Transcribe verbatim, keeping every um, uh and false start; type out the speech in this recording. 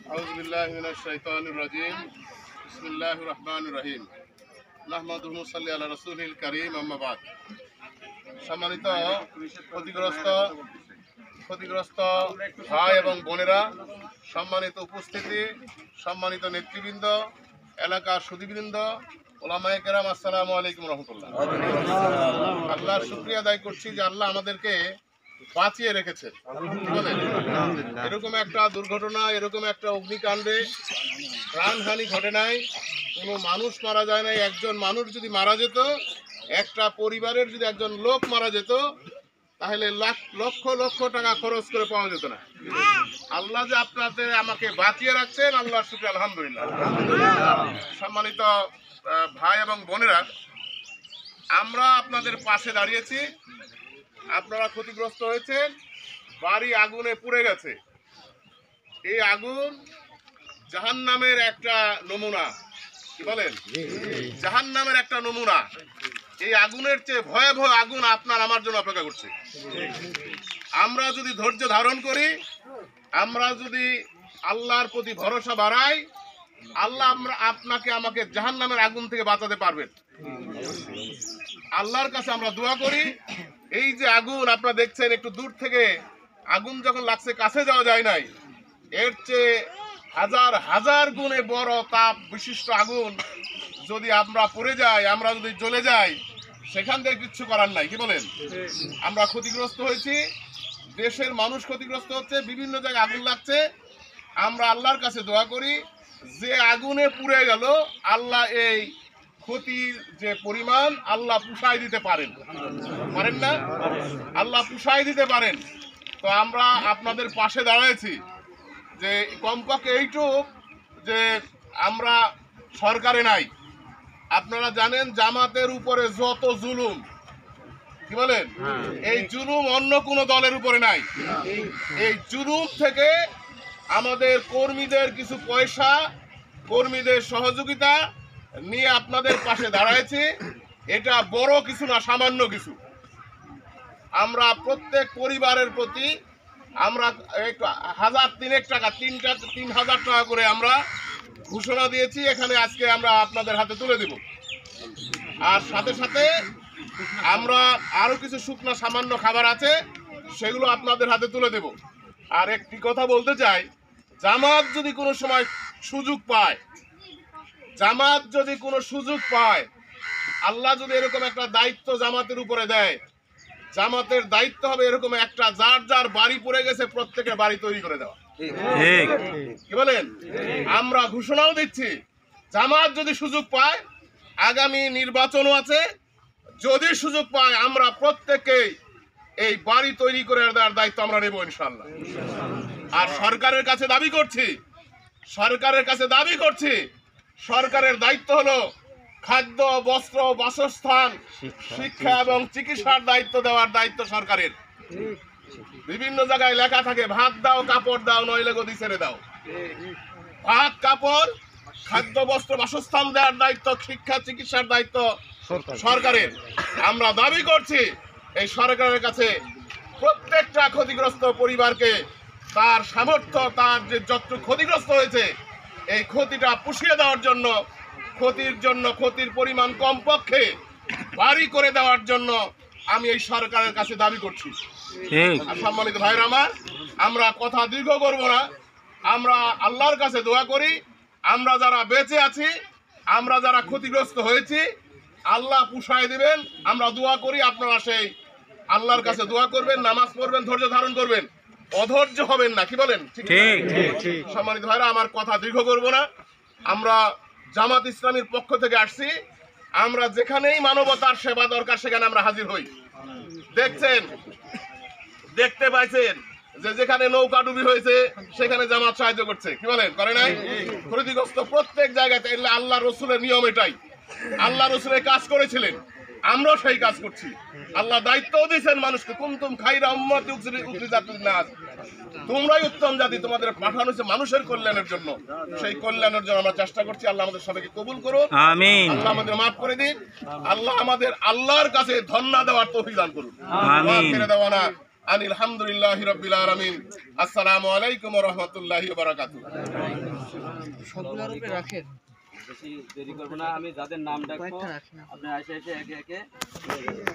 আউযু বিল্লাহি মিনাশ শাইতানির রাজিম। বিসমিল্লাহির রহমানির রহিম। নাহমাদুহু সাল্লি আলা রাসূলিল কারীম, আম্মা বাদ। সম্মানিত ক্ষতিগ্রস্ত ক্ষতিগ্রস্ত ভাই এবং বোনেরা, সম্মানিত উপস্থিতি, সম্মানিত নেতৃবৃন্দ, এলাকার সুধীবৃন্দ, ওলামায়ে কেরাম, আসসালামু আলাইকুম রহমতুল্লাহ। আল্লাহর শুকরিয়া আদায় করছি যে আল্লাহ আমাদেরকে বাঁচিয়ে রেখেছে। এরকম একটা দুর্ঘটনা, এরকম একটা অগ্নিকাণ্ডে প্রাণহানি ঘটে নাই, কোনো মানুষ মারা যায় নাই। একজন মানুষ যদি মারা যেত, একটা পরিবারের যদি একজন লোক মারা যেত, তাহলে লাখ লক্ষ লক্ষ টাকা খরচ করে পাওয়া যেত না। আল্লাহ যে আপনাদের আমাকে বাঁচিয়ে রাখছেন, আল্লাহর শুকরিয়া, আলহামদুলিল্লাহ। সম্মানিত ভাই এবং বোনেরা, আমরা আপনাদের পাশে দাঁড়িয়েছি। আপনারা ক্ষতিগ্রস্ত হয়েছেন, বাড়ি আগুনে পুড়ে গেছে। এই আগুন জাহান্নামের একটা নমুনা, কি বলেন? জাহান্নামের একটা নমুনা। এই আগুনের চেয়ে ভয়াবহ আগুন আপনার আমার জন্য অপেক্ষা করছে। আমরা যদি ধৈর্য ধারণ করি, আমরা যদি আল্লাহর প্রতি ভরসা বাড়াই, আল্লাহ আমরা আপনাকে আমাকে জাহান্নামের আগুন থেকে বাঁচাতে পারবেন। আল্লাহর কাছে আমরা দোয়া করি। এই যে আগুন আপনারা দেখছেন, একটু দূর থেকে আগুন যখন লাগছে, কাছে যাওয়া যায় নাই। এর চেয়ে হাজার হাজার গুণে বড় তাপ বিশিষ্ট আগুন যদি আমরা পড়ে যাই, আমরা যদি জ্বলে যাই, সেখান থেকে কিচ্ছু করার নাই, কি বলেন? আমরা ক্ষতিগ্রস্ত হয়েছি, দেশের মানুষ ক্ষতিগ্রস্ত হচ্ছে, বিভিন্ন জায়গায় আগুন লাগছে। আমরা আল্লাহর কাছে দোয়া করি, যে আগুনে পুড়ে গেল, আল্লাহ এই ক্ষতির যে পরিমাণ আল্লাহ পুষায় দিতে পারেন, পারেন না? আল্লাহ পুষায় দিতে পারেন। তো আমরা আপনাদের পাশে দাঁড়াইছি যে কমপক্ষে এইটুক, যে আমরা সরকারে নাই। আপনারা জানেন জামাতের উপরে যত জুলুম, কি বলেন, এই জুলুম অন্য কোনো দলের উপরে নাই। এই জুলুম থেকে আমাদের কর্মীদের কিছু পয়সা, কর্মীদের সহযোগিতা নিয়ে আপনাদের পাশে দাঁড়াইছি। এটা বড় কিছু না, সামান্য কিছু। আমরা প্রত্যেক পরিবারের প্রতি আমরা একটু হাজার তিনেক টাকা, তিনটা তিন হাজার টাকা করে আমরা ঘোষণা দিয়েছি। এখানে আজকে আমরা আপনাদের হাতে তুলে দেব। আর সাথে সাথে আমরা আরো কিছু শুকনা সামান্য খাবার আছে, সেগুলো আপনাদের হাতে তুলে দেব। আর একটি কথা বলতে চাই, জামাত যদি কোনো সময় সুযোগ পায়, জামাত যদি কোনো সুযোগ পায়, আল্লাহ যদি এরকম একটা দায়িত্ব জামাতের উপরে দেয়, জামাতের দায়িত্ব হবে এরকম একটা, যার যার বাড়ি পড়ে গেছে প্রত্যেকের বাড়ি তৈরি করে দেওয়া, কি বলেন? আমরা ঘোষণাও দিচ্ছি, জামাত যদি সুযোগ পায়, আগামী নির্বাচনও আছে, যদি সুযোগ পায়, আমরা প্রত্যেকেই এই বাড়ি তৈরি করে দেওয়ার দায়িত্ব আমরা নেব ইনশাআল্লাহ। আর সরকারের কাছে দাবি করছি, সরকারের কাছে দাবি করছি সরকারের দায়িত্ব হলো খাদ্য, বস্ত্র, বাসস্থান, শিক্ষা এবং চিকিৎসার দায়িত্ব দেওয়ার দায়িত্ব সরকারের। বিভিন্ন জায়গায় লেখা থাকে, ভাত দাও, কাপড় দাও, নইলে গদি ছেড়ে দাও। ভাত, কাপড়, খাদ্য, বস্ত্র, বাসস্থান দেওয়ার দায়িত্ব, শিক্ষা চিকিৎসার দায়িত্ব সরকারের। আমরা দাবি করছি এই সরকারের কাছে প্রত্যেকটা ক্ষতিগ্রস্ত পরিবারকে তার সামর্থ্য, তার যে যত ক্ষতিগ্রস্ত হয়েছে, এই ক্ষতিটা পুষিয়ে দেওয়ার জন্য, ক্ষতির জন্য ক্ষতির পরিমাণ কমপক্ষে বাড়ি করে দেওয়ার জন্য আমি এই সরকারের কাছে দাবি করছি। সম্মানিত ভাইরা আমার, আমরা কথা দীর্ঘ করব না। আমরা আল্লাহর কাছে দোয়া করি, আমরা যারা বেঁচে আছি, আমরা যারা ক্ষতিগ্রস্ত হয়েছি, আল্লাহ পুষায় দিবেন। আমরা দোয়া করি, আপনারা সেই আল্লাহর কাছে দোয়া করবেন, নামাজ পড়বেন, ধৈর্য ধারণ করবেন, অধৈর্য হবেন না, কি বলেন? সম্মানিত ভাইরা, আমার কথা দীর্ঘ করব না। আমরা জামাত ইসলামীর পক্ষ থেকে আসছি। আমরা যেখানেই মানবতার সেবা দরকার, সেখানে আমরা হাজির হই। দেখছেন, দেখতে পাইছেন যে যেখানে নৌকা ডুবি হয়েছে, সেখানে জামাত সাহায্য করছে, কি বলেন? করে নাই? ক্ষতিগ্রস্ত প্রত্যেক জায়গাতে আল্লাহ রসুলের নিয়ম এটাই। আল্লাহ রসুলের কাজ করেছিলেন, আমরাও সেই কাজ করছি। আল্লাহ দায়িত্বও দিয়েছেন মানুষকে, কুনতুম খায়রা উম্মাতি উখরিজাত লিন-নাস, তোমরাই উত্তম জাতি, তোমাদের পাঠানো হয়েছে মানুষের কল্যাণের জন্য। সেই কল্যাণের জন্য আমরা চেষ্টা করছি। আল্লাহ আমাদের সবাইকে কবুল করুন, আমিন। আল্লাহ আমাদের মাফ করে দিন। আল্লাহ আমাদের আল্লাহর কাছে ধন্যবাদ দেওয়ার তৌফিক দান করুন, আমিন। আনিল হামদুলিল্লাহি রাব্বিল আলামিন। আসসালামু আলাইকুম ওয়া রাহমাতুল্লাহি ওয়া বারাকাতুহু। সবগুলোর উপরে রাখেন, বেশি দেরি করবো না, আমি যাদের নাম ডাকবো কয়েকটা রাখেন। আপনি এসে এসে একে একে